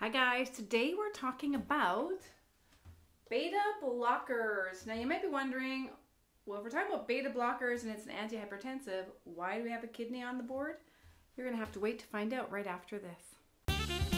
Hi guys, today we're talking about beta blockers. Now you might be wondering, well, if we're talking about beta blockers and it's an antihypertensive, why do we have a kidney on the board? You're gonna have to wait to find out right after this.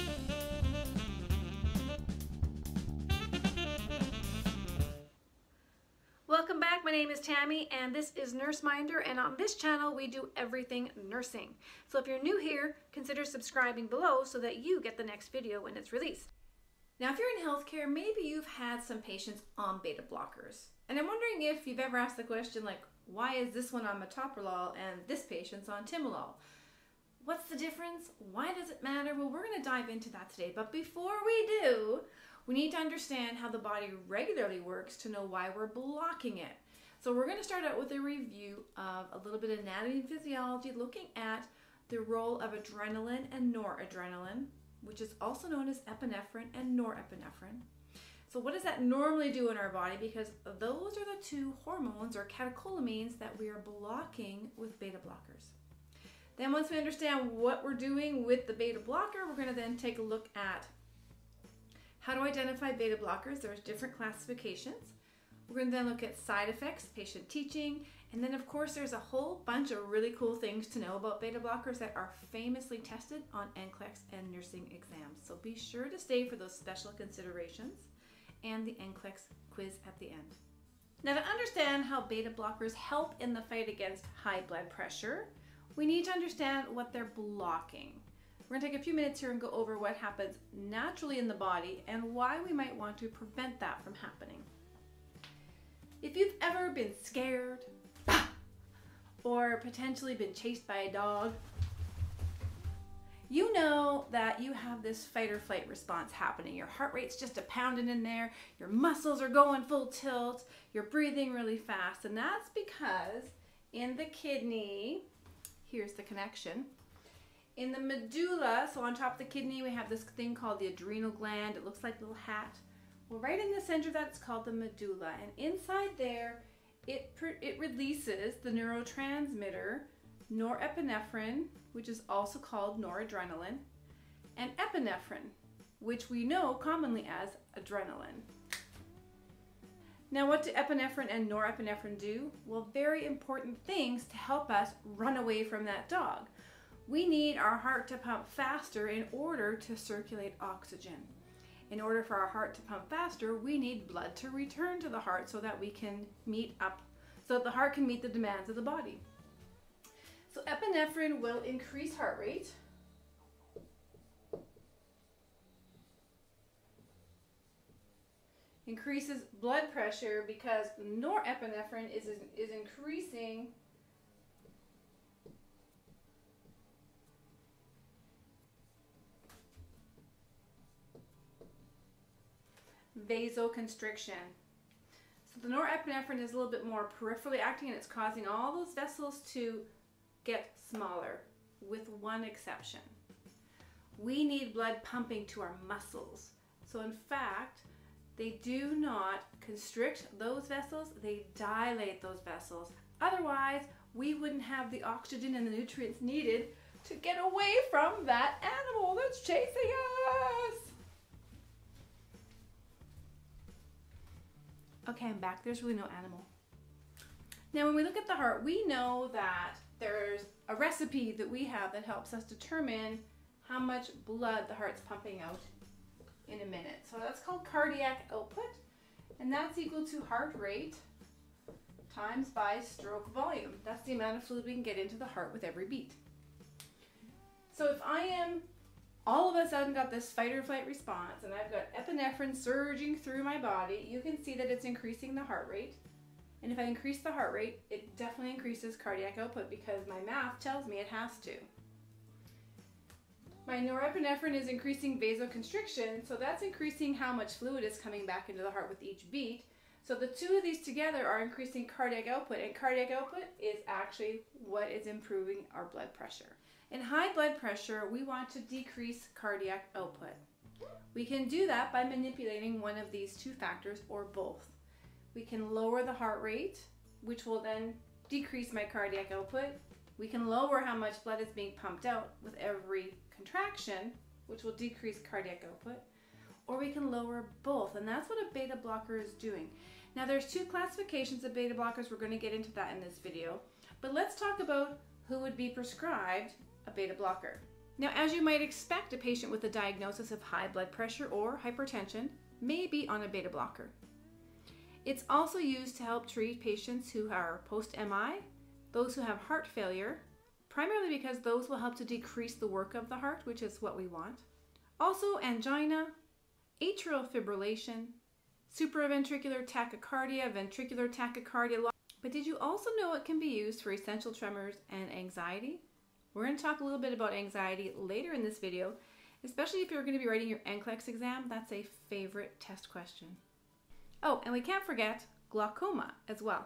Welcome back, my name is Tammy and this is Nurse Minder, and on this channel we do everything nursing. So if you're new here, consider subscribing below so that you get the next video when it's released. Now if you're in healthcare, maybe you've had some patients on beta blockers. And I'm wondering if you've ever asked the question like, why is this one on metoprolol and this patient's on timolol? What's the difference? Why does it matter? Well, we're going to dive into that today. But before we do, we need to understand how the body regularly works to know why we're blocking it. So we're going to start out with a review of a little bit of anatomy and physiology, looking at the role of adrenaline and noradrenaline, which is also known as epinephrine and norepinephrine. So what does that normally do in our body? Because those are the two hormones or catecholamines that we are blocking with beta blockers. Then once we understand what we're doing with the beta blocker, we're going to then take a look at how to identify beta blockers. There's different classifications. We're going to then look at side effects, patient teaching, and then of course there's a whole bunch of really cool things to know about beta blockers that are famously tested on NCLEX and nursing exams. So be sure to stay for those special considerations and the NCLEX quiz at the end. Now, to understand how beta blockers help in the fight against high blood pressure, we need to understand what they're blocking. We're going to take a few minutes here and go over what happens naturally in the body and why we might want to prevent that from happening. If you've ever been scared or potentially been chased by a dog, you know that you have this fight or flight response happening. Your heart rate's just a pounding in there, your muscles are going full tilt, you're breathing really fast, and that's because in the kidney, here's the connection. In the medulla, so on top of the kidney, we have this thing called the adrenal gland. It looks like a little hat. Well, right in the center of that, it's called the medulla. And inside there, it releases the neurotransmitter norepinephrine, which is also called noradrenaline, and epinephrine, which we know commonly as adrenaline. Now, what do epinephrine and norepinephrine do? Well, very important things to help us run away from that dog. We need our heart to pump faster in order to circulate oxygen. In order for our heart to pump faster, we need blood to return to the heart so that we can so that the heart can meet the demands of the body. So epinephrine will increase heart rate. Increases blood pressure because norepinephrine is increasing vasoconstriction. So the norepinephrine is a little bit more peripherally acting, and it's causing all those vessels to get smaller, with one exception. We need blood pumping to our muscles. So in fact, they do not constrict those vessels, they dilate those vessels. Otherwise, we wouldn't have the oxygen and the nutrients needed to get away from that animal that's chasing us. Okay, I'm back. There's really no animal. Now, when we look at the heart, we know that there's a recipe that we have that helps us determine how much blood the heart's pumping out in a minute. So that's called cardiac output, and that's equal to heart rate times by stroke volume. That's the amount of fluid we can get into the heart with every beat. So if I am all of a sudden got this fight or flight response and I've got epinephrine surging through my body, you can see that it's increasing the heart rate. And if I increase the heart rate, it definitely increases cardiac output because my math tells me it has to. My norepinephrine is increasing vasoconstriction, so that's increasing how much fluid is coming back into the heart with each beat. So the two of these together are increasing cardiac output, and cardiac output is actually what is improving our blood pressure. In high blood pressure, we want to decrease cardiac output. We can do that by manipulating one of these two factors or both. We can lower the heart rate, which will then decrease my cardiac output. We can lower how much blood is being pumped out with every contraction, which will decrease cardiac output, or we can lower both, and that's what a beta blocker is doing. Now there's two classifications of beta blockers. We're going to get into that in this video, but let's talk about who would be prescribed a beta blocker. Now, as you might expect, a patient with a diagnosis of high blood pressure or hypertension may be on a beta blocker. It's also used to help treat patients who are post-MI, those who have heart failure, primarily because those will help to decrease the work of the heart, which is what we want. Also angina, atrial fibrillation, supraventricular tachycardia, ventricular tachycardia. But did you also know it can be used for essential tremors and anxiety? We're going to talk a little bit about anxiety later in this video, especially if you're going to be writing your NCLEX exam. That's a favorite test question. Oh, and we can't forget glaucoma as well.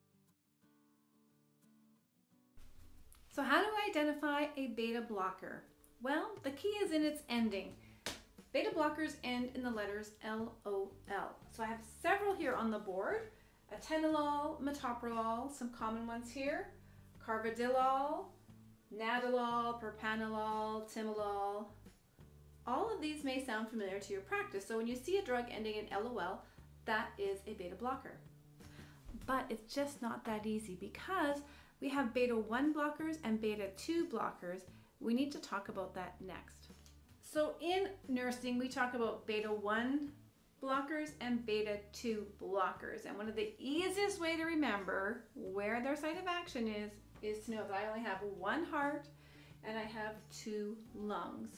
So how do I identify a beta blocker? Well, the key is in its ending. Beta blockers end in the letters LOL. So I have several here on the board. Atenolol, metoprolol, some common ones here. Carvedilol, nadolol, propranolol, timolol. All of these may sound familiar to your practice. So when you see a drug ending in LOL, that is a beta blocker. But it's just not that easy because we have beta 1 blockers and beta 2 blockers. We need to talk about that next. So in nursing, we talk about beta 1 blockers and beta 2 blockers. And one of the easiest way to remember where their site of action is to know that I only have one heart and I have 2 lungs.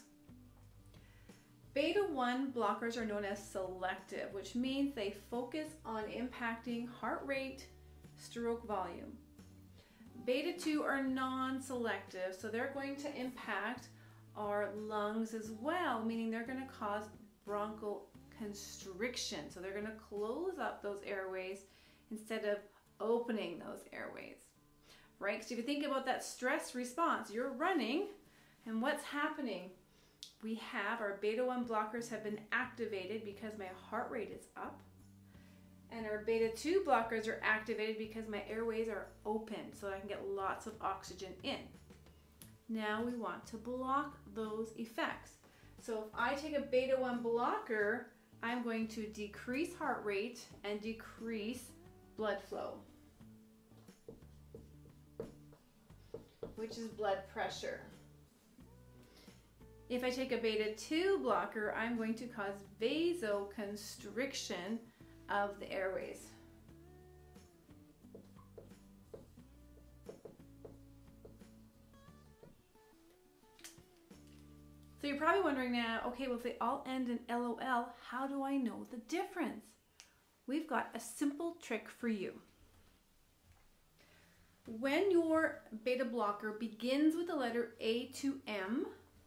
Beta 1 blockers are known as selective, which means they focus on impacting heart rate, stroke volume. Beta 2 are non-selective, so they're going to impact our lungs as well, meaning they're going to cause bronchoconstriction. So they're going to close up those airways instead of opening those airways, right? So if you think about that stress response, you're running, and what's happening? We have our beta 1 blockers have been activated because my heart rate is up. And our beta 2 blockers are activated because my airways are open so I can get lots of oxygen in. Now we want to block those effects. So if I take a beta 1 blocker, I'm going to decrease heart rate and decrease blood flow, which is blood pressure. If I take a beta 2 blocker, I'm going to cause vasoconstriction of the airways. So you're probably wondering now, okay, well if they all end in LOL, how do I know the difference? We've got a simple trick for you. When your beta blocker begins with the letter A to M,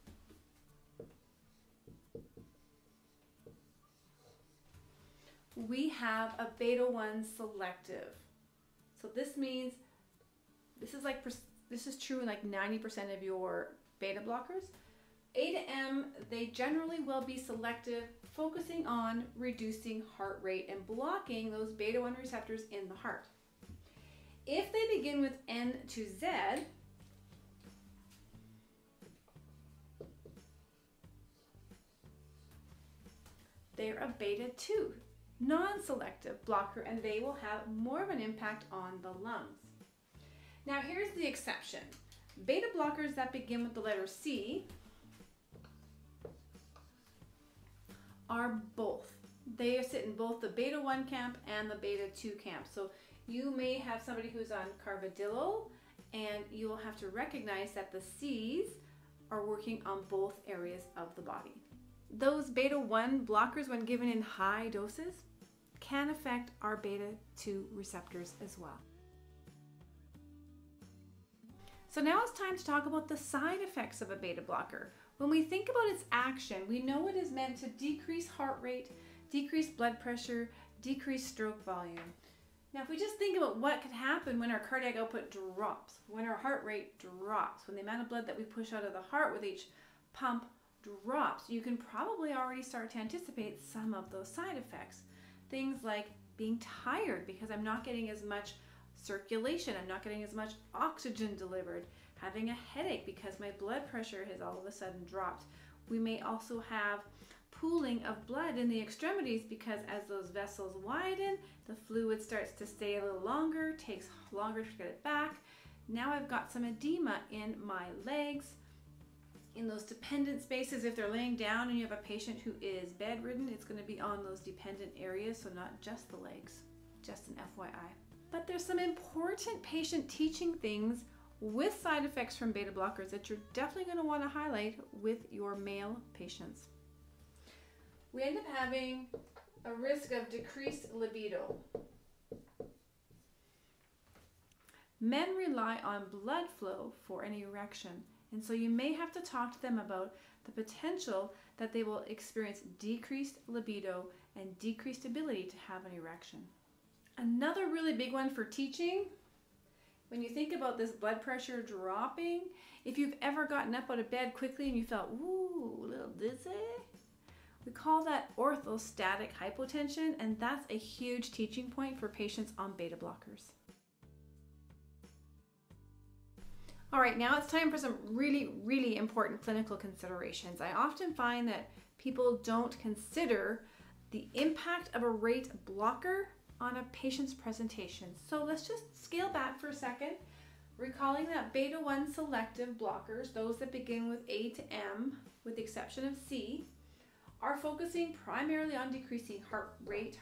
we have a beta 1 selective. So this means, this is true in like 90% of your beta blockers. A to M, they generally will be selective, focusing on reducing heart rate and blocking those beta 1 receptors in the heart. If they begin with N to Z, they're a beta 2 non-selective blocker, and they will have more of an impact on the lungs. Now here's the exception. Beta blockers that begin with the letter C are both. They sit in both the beta 1 camp and the beta 2 camp. So you may have somebody who's on carvedilol, and you will have to recognize that the C's are working on both areas of the body. Those beta 1 blockers, when given in high doses, can affect our beta 2 receptors as well. So now it's time to talk about the side effects of a beta blocker. When we think about its action, we know it is meant to decrease heart rate, decrease blood pressure, decrease stroke volume. Now if we just think about what could happen when our cardiac output drops, when our heart rate drops, when the amount of blood that we push out of the heart with each pump drops, you can probably already start to anticipate some of those side effects. Things like being tired because I'm not getting as much circulation, I'm not getting as much oxygen delivered, having a headache because my blood pressure has all of a sudden dropped. We may also have pooling of blood in the extremities because as those vessels widen, the fluid starts to stay a little longer, takes longer to get it back. Now I've got some edema in my legs, in those dependent spaces. If they're laying down and you have a patient who is bedridden, it's going to be on those dependent areas, so not just the legs, just an FYI. But there's some important patient teaching things with side effects from beta blockers that you're definitely going to want to highlight with your male patients. We end up having a risk of decreased libido. Men rely on blood flow for an erection, and so you may have to talk to them about the potential that they will experience decreased libido and decreased ability to have an erection. Another really big one for teaching, when you think about this blood pressure dropping, if you've ever gotten up out of bed quickly and you felt, ooh, a little dizzy, we call that orthostatic hypotension, and that's a huge teaching point for patients on beta blockers. All right, now it's time for some really important clinical considerations. I often find that people don't consider the impact of a rate blocker on a patient's presentation. So let's just scale back for a second, recalling that beta-1 selective blockers, those that begin with A to M, with the exception of C, are focusing primarily on decreasing heart rate.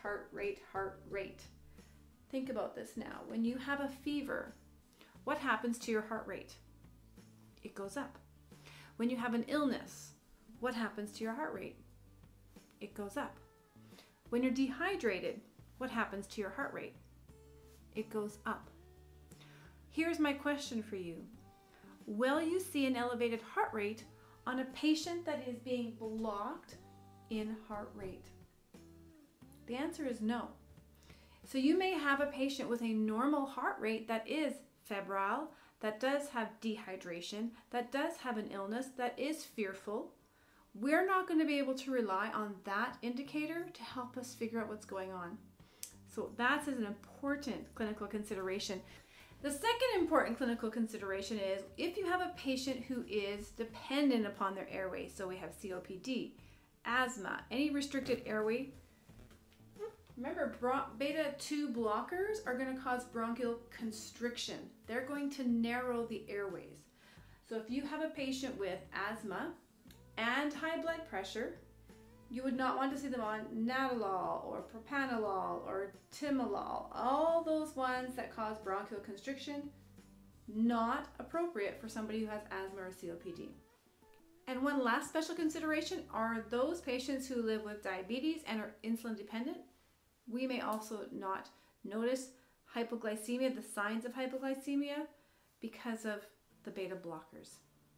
Think about this now. When you have a fever, what happens to your heart rate? It goes up. When you have an illness, what happens to your heart rate? It goes up. When you're dehydrated, what happens to your heart rate? It goes up. Here's my question for you. Will you see an elevated heart rate on a patient that is being blocked in heart rate? The answer is no. So you may have a patient with a normal heart rate that is febrile, that does have dehydration, that does have an illness, that is fearful. We're not going to be able to rely on that indicator to help us figure out what's going on. So that's an important clinical consideration. The second important clinical consideration is if you have a patient who is dependent upon their airway, so we have COPD, asthma, any restricted airway. Remember, beta-2 blockers are going to cause bronchial constriction. They're going to narrow the airways. So if you have a patient with asthma and high blood pressure, you would not want to see them on nadolol or propranolol or timolol. All those ones that cause bronchial constriction, not appropriate for somebody who has asthma or COPD. And one last special consideration are those patients who live with diabetes and are insulin dependent. We may also not notice hypoglycemia, the signs of hypoglycemia, because of the beta blockers.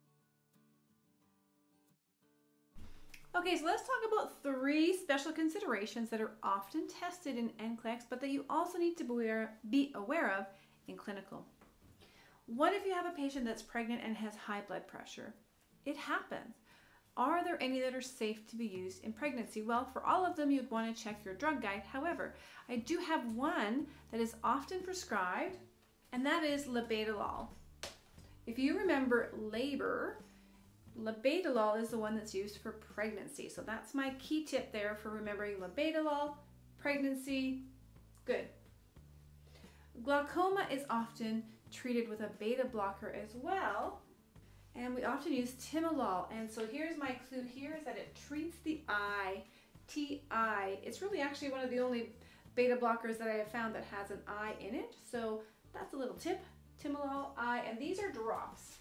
Okay, so let's talk about 3 special considerations that are often tested in NCLEX, but that you also need to be aware of in clinical. What if you have a patient that's pregnant and has high blood pressure? It happens. Are there any that are safe to be used in pregnancy? Well, for all of them, you'd want to check your drug guide. However, I do have one that is often prescribed, and that is labetalol. If you remember labor, labetalol is the one that's used for pregnancy. So that's my key tip there for remembering labetalol, pregnancy, good. Glaucoma is often treated with a beta blocker as well. And we often use timolol. And so here's my clue here is that it treats the eye, TI. It's really actually one of the only beta blockers that I have found that has an I in it. So that's a little tip, timolol, I, and these are drops.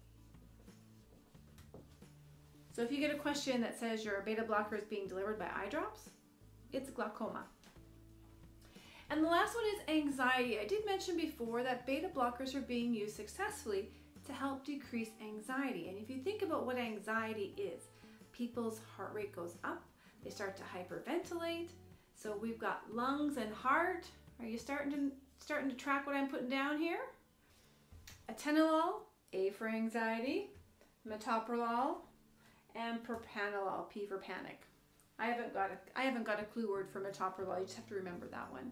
So if you get a question that says your beta blocker is being delivered by eye drops, it's glaucoma. And the last one is anxiety. I did mention before that beta blockers are being used successfully to help decrease anxiety. And if you think about what anxiety is, people's heart rate goes up, they start to hyperventilate. So we've got lungs and heart. Are you starting to track what I'm putting down here? Atenolol, A for anxiety, metoprolol, and propranolol, P for panic. I haven't got a clue word for metoprolol. You just have to remember that one.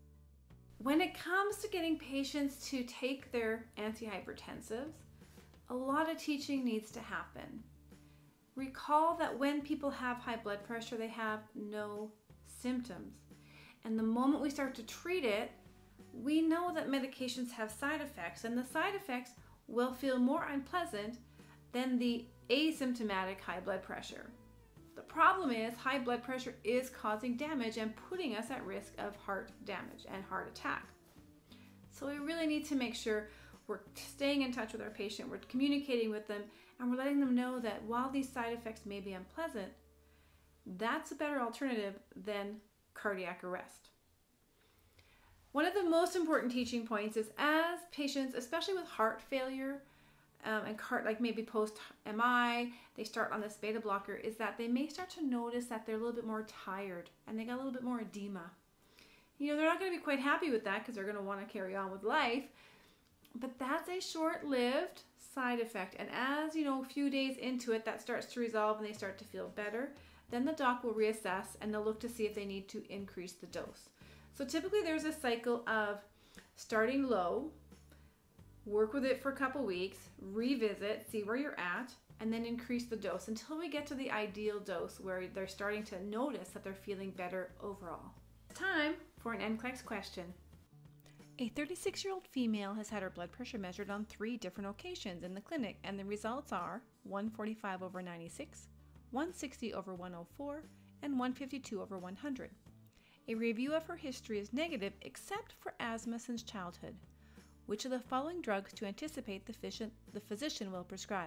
When it comes to getting patients to take their antihypertensives, a lot of teaching needs to happen. Recall that when people have high blood pressure, they have no symptoms. And the moment we start to treat it, we know that medications have side effects, and the side effects will feel more unpleasant than the asymptomatic high blood pressure. The problem is high blood pressure is causing damage and putting us at risk of heart damage and heart attack. So we really need to make sure we're staying in touch with our patient, we're communicating with them, and we're letting them know that while these side effects may be unpleasant, that's a better alternative than cardiac arrest. One of the most important teaching points is as patients, especially with heart failure, and like maybe post-MI, they start on this beta blocker, is that they may start to notice that they're a little bit more tired and they got a little bit more edema. You know, they're not going to be quite happy with that because they're going to want to carry on with life, but that's a short-lived side effect. And as, you know, a few days into it, that starts to resolve and they start to feel better, then the doc will reassess and they'll look to see if they need to increase the dose. So typically there's a cycle of starting low, work with it for a couple weeks, revisit, see where you're at, and then increase the dose until we get to the ideal dose where they're starting to notice that they're feeling better overall. Time for an NCLEX question. A 36-year-old female has had her blood pressure measured on 3 different occasions in the clinic, and the results are 145/96, 160/104, and 152/100. A review of her history is negative except for asthma since childhood. Which of the following drugs do you anticipate the physician will prescribe?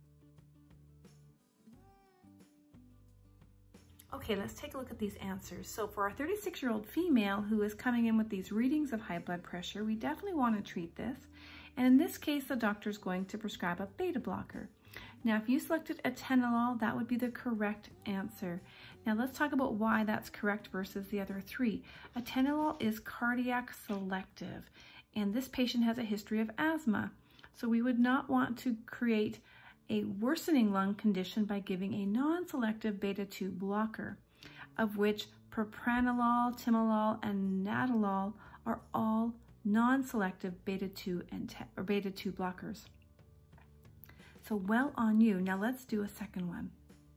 Okay, let's take a look at these answers. So for our 36-year-old female who is coming in with these readings of high blood pressure, we definitely want to treat this. And in this case, the doctor is going to prescribe a beta blocker. Now, if you selected atenolol, that would be the correct answer. Now, let's talk about why that's correct versus the other 3. Atenolol is cardiac selective, and this patient has a history of asthma. So we would not want to create a worsening lung condition by giving a non-selective beta-2 blocker, of which propranolol, timolol, and nadolol are all non-selective beta-2 blockers. So well on you. Now let's do a second one.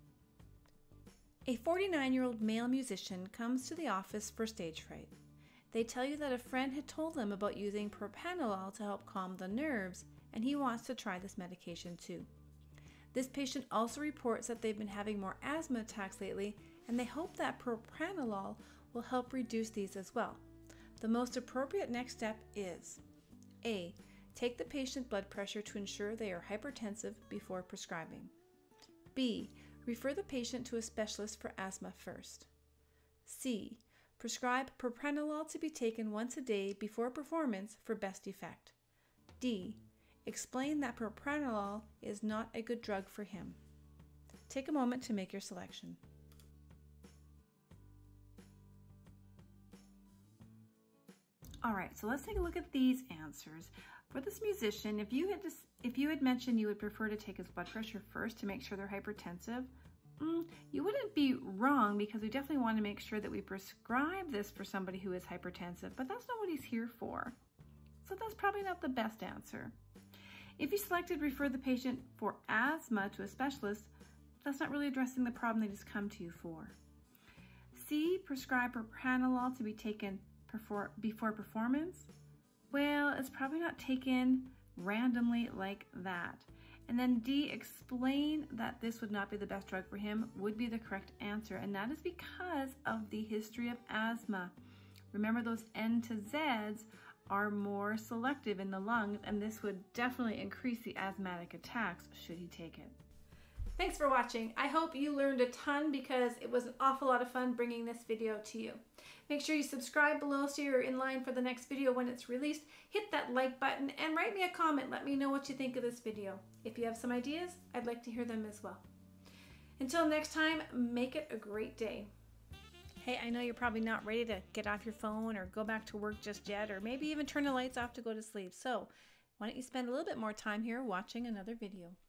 A 49-year-old male musician comes to the office for stage fright. They tell you that a friend had told them about using propranolol to help calm the nerves, and he wants to try this medication too. This patient also reports that they've been having more asthma attacks lately, and they hope that propranolol will help reduce these as well. The most appropriate next step is A. Take the patient blood pressure to ensure they are hypertensive before prescribing. B. Refer the patient to a specialist for asthma first. C. Prescribe propranolol to be taken once a day before performance for best effect. D. Explain that propranolol is not a good drug for him. Take a moment to make your selection. All right, so let's take a look at these answers. For this musician, if you had mentioned you would prefer to take his blood pressure first to make sure they're hypertensive, you wouldn't be wrong, because we definitely want to make sure that we prescribe this for somebody who is hypertensive, but that's not what he's here for. So that's probably not the best answer. If you selected refer the patient for asthma to a specialist, that's not really addressing the problem they just come to you for. C, prescribe propranolol to be taken before performance. Well, it's probably not taken randomly like that. And then D, explain that this would not be the best drug for him would be the correct answer. And that is because of the history of asthma. Remember, those N to Zs are more selective in the lungs, and this would definitely increase the asthmatic attacks should he take it. Thanks for watching. I hope you learned a ton, because it was an awful lot of fun bringing this video to you. Make sure you subscribe below so you're in line for the next video when it's released. Hit that like button and write me a comment. Let me know what you think of this video. If you have some ideas, I'd like to hear them as well. Until next time, make it a great day. Hey, I know you're probably not ready to get off your phone or go back to work just yet, or maybe even turn the lights off to go to sleep. So why don't you spend a little bit more time here watching another video.